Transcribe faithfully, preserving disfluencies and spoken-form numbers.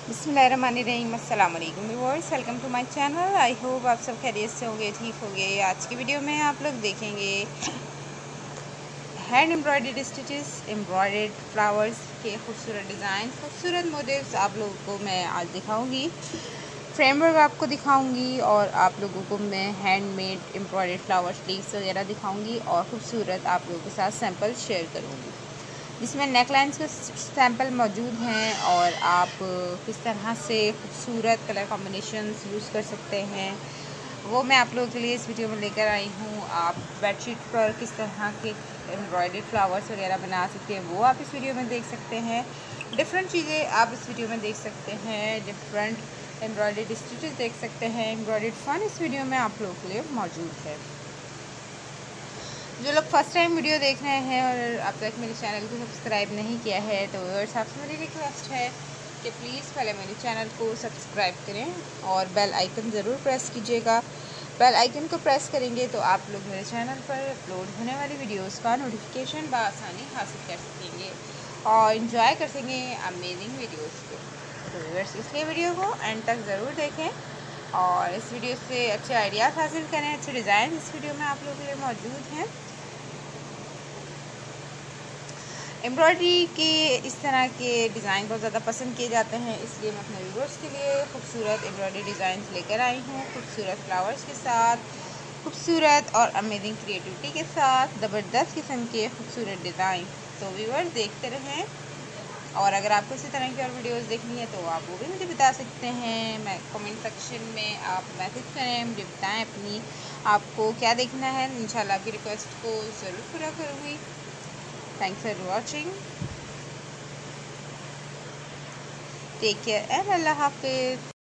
बिस्मिल्लाहिर्रहमानिर्रहीम, अस्सलाम वालेकुम viewers, welcome to my channel. I hope आप सब खैरियत से होंगे, ठीक होंगे। आज की वीडियो में आप लोग देखेंगे hand embroidered stitches, embroidered flowers के खूबसूरत डिज़ाइन, खूबसूरत मोटिव्स आप लोगों को मैं आज दिखाऊंगी। फ्रेमवर्क आपको दिखाऊंगी और आप लोगों को मैं हैंडमेड एम्ब्रॉयडर्ड फ्लावर्स लीव्स वगैरह दिखाऊंगी और ख़ूबसूरत आप लोगों के साथ सैंपल शेयर करूँगी, जिसमें नेकलाइंस के सैंपल मौजूद हैं और आप किस तरह से खूबसूरत कलर कॉम्बिनेशंस यूज़ कर सकते हैं वो मैं आप लोगों के लिए इस वीडियो में लेकर आई हूँ। आप बेडशीट पर किस तरह के एम्ब्रॉयडरी फ्लावर्स वगैरह बना सकते हैं वो आप इस वीडियो में देख सकते हैं। डिफरेंट चीज़ें आप इस वीडियो में देख सकते हैं, डिफरेंट एम्ब्रॉयडरी स्टिचेस देख सकते हैं। एम्ब्रॉयडरी फन इस वीडियो में आप लोगों के लिए मौजूद है। जो लोग फर्स्ट टाइम वीडियो देख रहे हैं और अब तक मेरे चैनल को सब्सक्राइब नहीं किया है तो व्यूअर्स आपसे मेरी रिक्वेस्ट है कि प्लीज़ पहले मेरे चैनल को सब्सक्राइब करें और बेल आइकन ज़रूर प्रेस कीजिएगा। बेल आइकन को प्रेस करेंगे तो आप लोग मेरे चैनल पर अपलोड होने वाली वीडियोस का नोटिफिकेशन बआसानी हासिल कर सकेंगे और इन्जॉय कर सकेंगे अमेजिंग वीडियोस को। तो व्यूअर्स इसलिए वीडियो को एंड तक ज़रूर देखें और इस वीडियो से अच्छे आइडियाज़ हासिल करें। अच्छे डिज़ाइन इस वीडियो में आप लोगों के लिए मौजूद हैं। एम्ब्रॉयडरी के इस तरह के डिज़ाइन बहुत ज़्यादा पसंद किए जाते हैं, इसलिए मैं अपने व्यूअर्स के लिए खूबसूरत एम्ब्रॉयडरी डिज़ाइन लेकर आई हूँ, खूबसूरत फ्लावर्स के साथ, खूबसूरत और अमेजिंग क्रिएटिविटी के साथ, ज़बरदस्त किस्म के खूबसूरत डिज़ाइन। तो व्यूअर्स देखते रहें और अगर आपको इसी तरह की और वीडियोस देखनी है तो आप वो भी मुझे बता सकते हैं। मैं कमेंट सेक्शन में आप मैसेज करें, मुझे बताएं अपनी आपको क्या देखना है। इंशाल्लाह आपकी रिक्वेस्ट को ज़रूर पूरा करूँगी। Thanks for watching. Take care and Allah Hafiz.